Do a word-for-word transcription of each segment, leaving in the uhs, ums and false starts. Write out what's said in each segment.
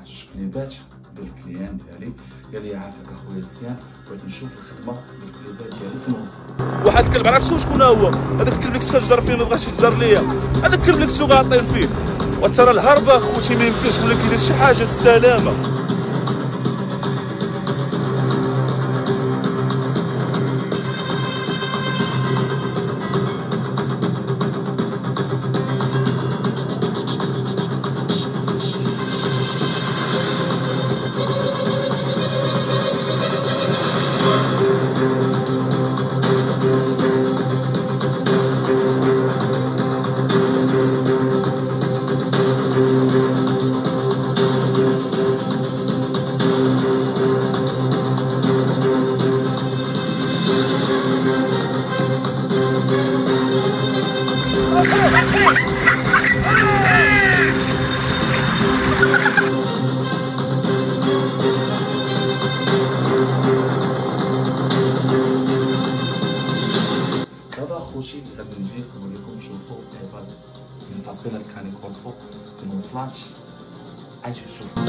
جوج كليبات ديال الكليان ديالي، قال لي عافاك اخويا سفيان، بغيت نشوف الخدمه ديال الكليبات ديالي فين وصلوا. واحد الكلب عرفتو شكون هو؟ هذاك الكلب اللي كنت كنجر فيه ما بغاش يتجر ليا، هذاك الكلب اللي كنتو غاطين فيه. وترى الهربه اخوتي ما يمكنش، ولا كيدير شي حاجه السلامه. دابا اخوتي غادي نجي نوريكم نشوفوا ايفا من فصيله كاني كورسو فين وصلات. اجي شوفوا.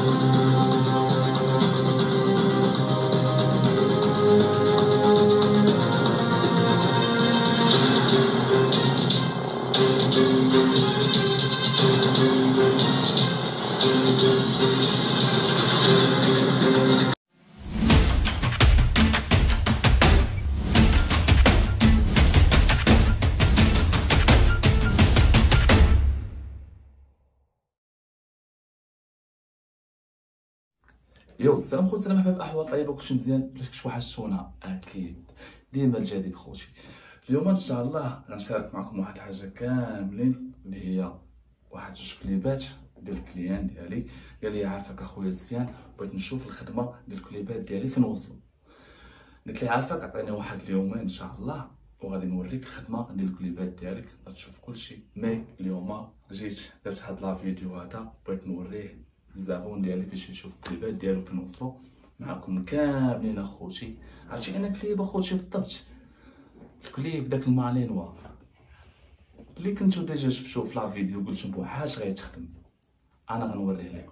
يو السلام خويا، السلام حبايب، احوال طيبه كلشي مزيان؟ بلاش كنتو وحشتونا اكيد، ديما الجديد خوتي. اليوم ان شاء الله غنشارك معكم واحد الحاجه كاملين اللي هي واحد جوج كليبات ديال الكليان ديالي. قال لي عافاك اخويا سفيان، بغيت نشوف الخدمه ديال الكليبات ديالي فين وصلوا. قلت لي عافاك عطيني واحد اليومين ان شاء الله وغادي نوريك الخدمه ديال الكليبات ديالك غتشوف كلشي. مي اليوم جيت درت هاد لا فيديو هذا بغيت نوريه الزبون ديالي باش يشوف الكليبات ديالو فين وصلوا معكم كاملين اخوتي. عرفتي انا كليب اخوتي بالضبط، الكليب داك المالينوا اللي كنتو ديجا شفتوه في لا فيديو قلتو بوحاش غيتخدم، انا غنوريه لكم.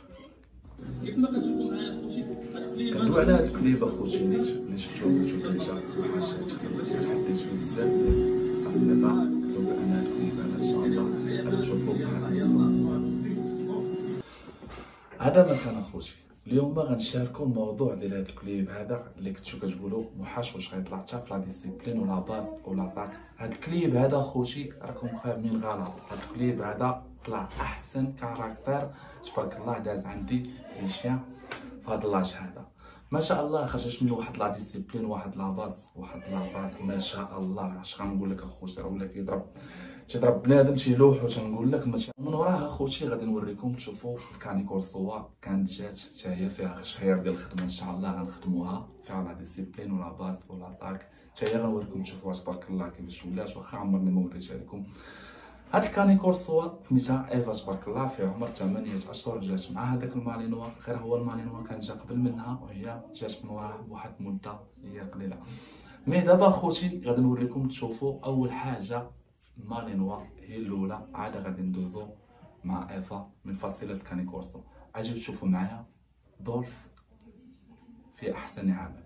كندوي على هاد الكليب اخوتي اللي شفتوه قلتو ديجا بوحاش غيتخدم، تحديت فيه بزاف ديال الاصدقاء قالوا بان هاد الكليب هذا ان شاء الله غادي تشوفوه في هاد المستوى. هذا مكان اخوتي، اليوم غنشاركو الموضوع ديال هذا الكليب هذا اللي كنتو كتقولوا محاش واش غيطلع حتى في لا ديسيبلين ولا باس ولا طاك. هذا الكليب هذا اخوتي راكم فاهمين غلط، هذا الكليب هذا طلع احسن كاركتر تبارك الله داز عندي ليشيان في هذا لاج هذا. ما شاء الله خرجت منه واحد لا ديسيبلين واحد لا باس واحد لا طاك، ما شاء الله. اش غنقول لك اخوتي، راه ولا كيضرب تيضرب بنادم تيلوح. وتنقول لك من وراها اخوتي غادي نوريكم تشوفوا الكاني كورسوا كانت جات حتى هي فيها غشير ديال الخدمه ان شاء الله غنخدموها فيها لا ديسيبلين ولا باس ولا طاك، حتى هي غنوريكم تشوفوها تبارك الله كيفاش ولات، واخا عمرني ما وريتها لكم. هاد الكاني كورسوا سميتها ايفا تبارك الله، في عمر ثمانية اشهر جات مع هذاك المالينوا، غير هو المالينوا كان جا قبل منها وهي جات من وراها بواحد المده هي قليله. مي دابا اخوتي غادي نوريكم تشوفوا اول حاجه المالينوا هي الاولى، عاد غادي ندوزو مع ايفا من فصيله كاني كورسو. اجيو تشوفوا معايا دولف في احسن عمل.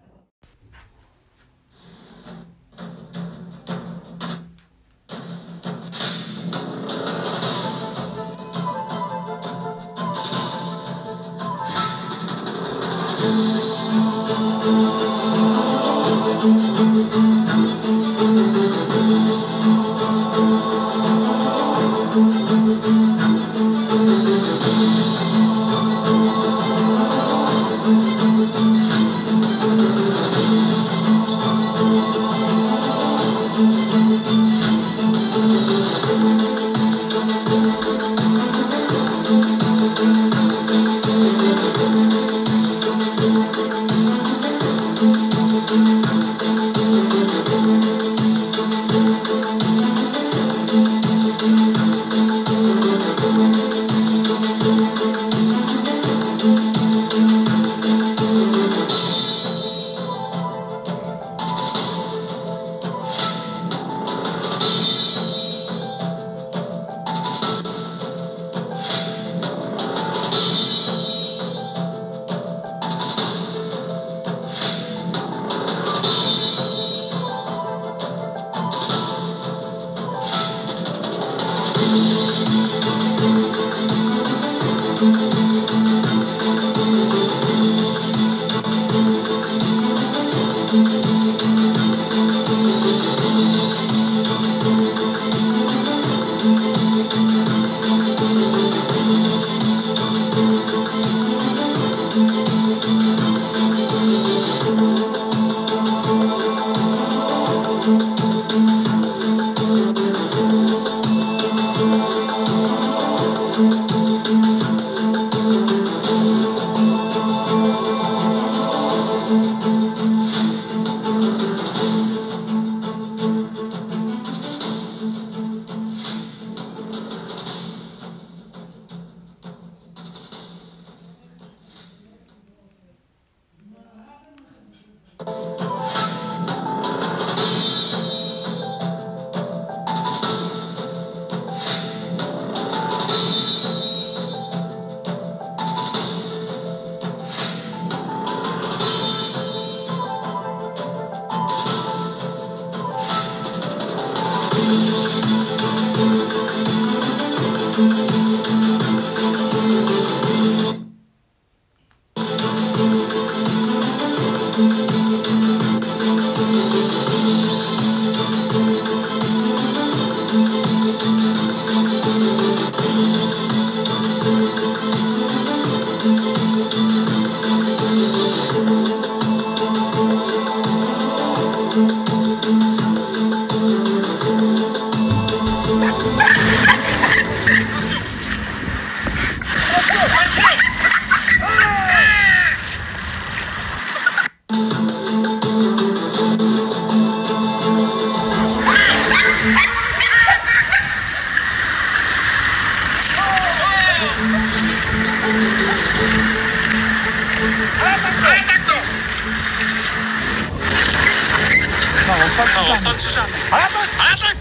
ما وصلتش عيطك عيطك.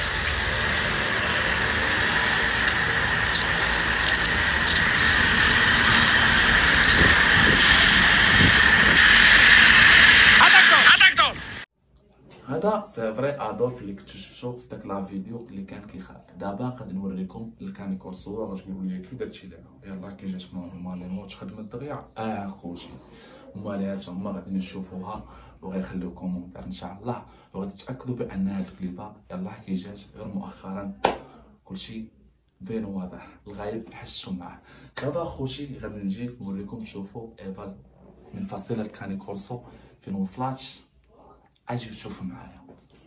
هذا سي فري ادولف اللي كنتو شفتو في داك لا فيديو اللي كان كيخاف. دابا غادي نوريكم الكانيكور صور واش تقولوا لي كي درتي ليها. يلاه كي جات نورمال موت خدمت دغيا اه خوتي هما هما غادي نشوفوها وغيخليو كومونتير ان شاء الله وغادي تاكدوا بان هاد الكليبه يلاه كي جات غير مؤخرا كلشي بين واضح الغايب حسوا معاه. دابا خوتي غادي نجي نوريكم تشوفوا ايفال من فصيله الكانيكورسو فين وصلات. اجي تشوفوا معايا.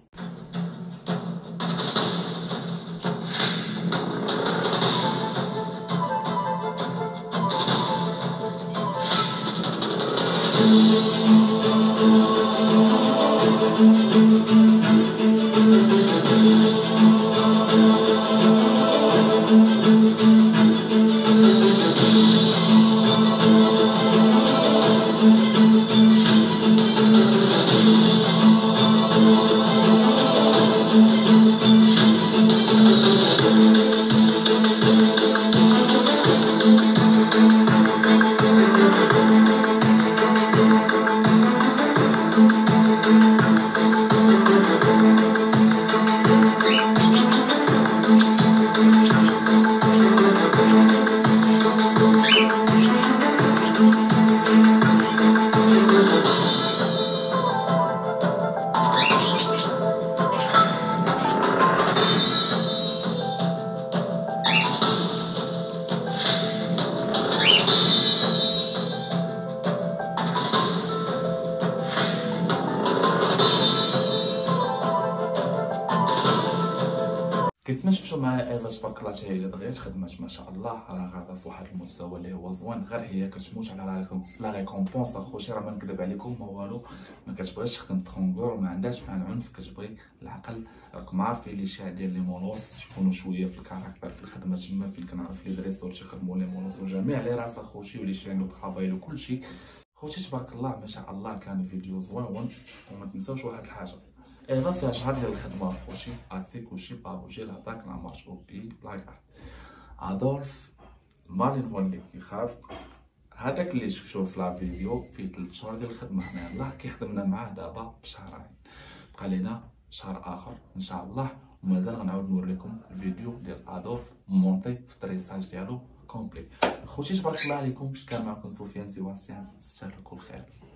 كيف ما شفتوا معايا ايفا تبارك الله حتى هي دغيا خدمات ما شاء الله راه غادا في واحد المستوى اللي هو زوين. غير هي كتموت على لا ريكومبونس اخوتي راه ما نكذب عليكم ما والو ما كتبغيش تخدم ترونغور وما عندهاش مع العنف كتبغي العقل. راكم عارفين لي شي ديال لي مونوس تكونوا شويه في الكاركتر في الخدمه تما فين كنعرف لي دريسور تيخدموا لي مونوس وجميع لي راس اخوتي ولي شي عنده طرافايل وكلشي. خوتي تبارك الله ما شاء الله كان فيديو زوين. وما تنساوش واحد الحاجه ايفا فيها شهر ديال الخدمه خوتي اسي كلشي باروجي لهداك لا مارش او بي لاكار ادولف مالين هو اللي كيخاف. هذاك اللي شفتوه في لا فيديو فيه ثلاث شهور ديال الخدمه حنا يلاه كيخدمنا معاه دابا بشهرين بقى لينا شهر اخر ان شاء الله. ومازال غنعاود نوريكم الفيديو ديال ادولف مونطي في التريساج ديالو كومبلي. خوتي تبارك الله عليكم، كان معكم سفيان سيباستيان، تستاهلوا كل خير.